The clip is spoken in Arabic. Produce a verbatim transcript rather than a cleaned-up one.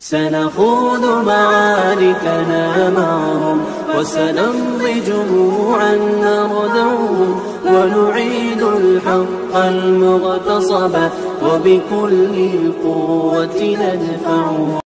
سنخوض معاركنا معهم وسنمضي جموعا نردعهم ونعيد الحق المغتصب وبكل القوة ندفعه.